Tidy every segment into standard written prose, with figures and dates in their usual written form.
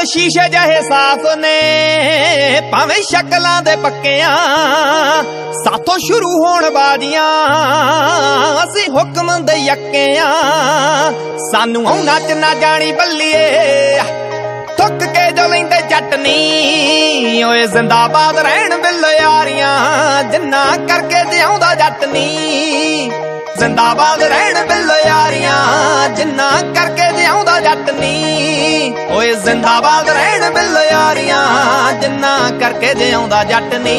दिल शीशे जहे साफ ने भावें शक्लां दे पक्कियां साथों शुरू होण बाजियां असीं हुक्म दे यक्कियां सानू औना च ना जानी बल्लीए थुक के जो लैंदे जट नी ओए जिंदाबाद रहण बिल यारियां जिन्ना करके जिउंदा जट नी जिंदाबाद रहण बिल यारियां जिन्ना करके जिउंदा जट नी ओए जिंदाबाद रहण बिल यारियां जिन्ना करके जिउंदा जट नी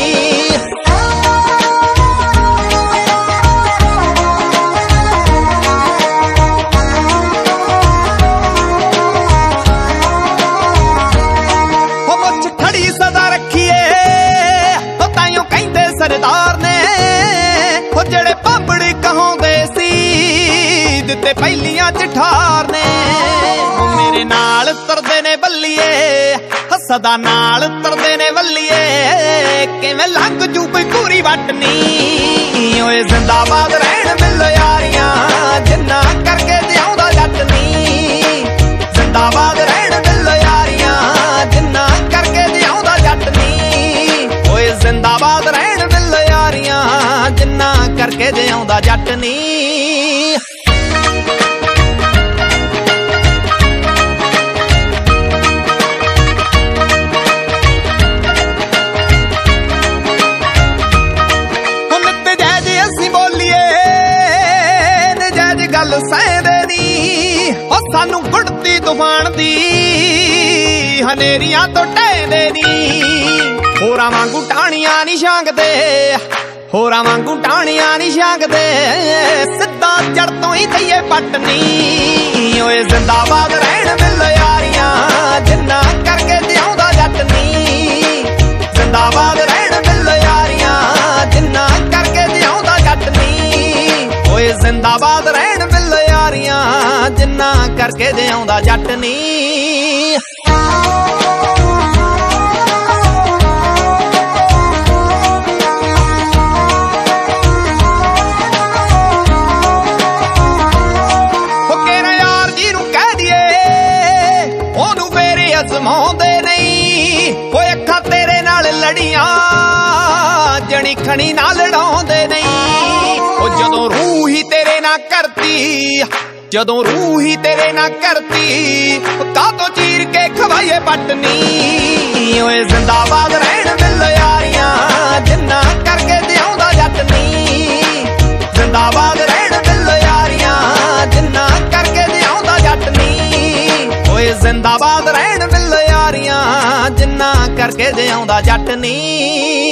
सदा रखिए ताइयों कहंदे सरदार ने हो जेड़े पापड़ी कहांदे सी दिते पहलियां च ठार ने मेरे नाल तरदे ने बल्लीए सदा नाल तरदे ने बल्लीए किवें लंघ जू कोई पूरी वट नी ओए जिंदाबाद रहण बिल यारियां जिन्ना करके जिउंदा जट नी जिंदाबाद रहण बिल यारियां जिन्ना करके जिउंदा जट नी ओए जिंदाबाद रहण बिल यारियां जिन्ना करके जिउंदा जट नी सानू गुड़ती तूफान दी हनेरियां तो ढहदे नी होरां वांगू टाणियां नी छांगदे होरां वांगू टाणियां नी छांगदे सिद्धा जड़ तो ही दईए पट नी ओए जिंदाबाद रहण बिल यारियां जिन्ना करके जिउंदा जट नी जिंदाबाद रहण बिल यारियां जिन्ना करके जिउंदा जट नी ओए जिंदाबाद रहण बिल यारियां जिन्ना करके जिउंदा जट नी अजमाउंदे नहीं वो अखां तेरे नाल लड़ियां जनी खनी ना लड़ाउंदे नहीं ओ जदों रूह ही तेरे ना करती जदों रूह ही तेरे ना करती कातों चीर के खवाइए पटनी ओए जिंदाबाद रहण बिल यारियां जिन्ना करके जिउंदा जट नी जिंदाबाद रहण बिल यारियां जिन्ना करके जिउंदा जट नी ओए जिंदाबाद रहण बिल यारियां जिन्ना करके जिउंदा जट नी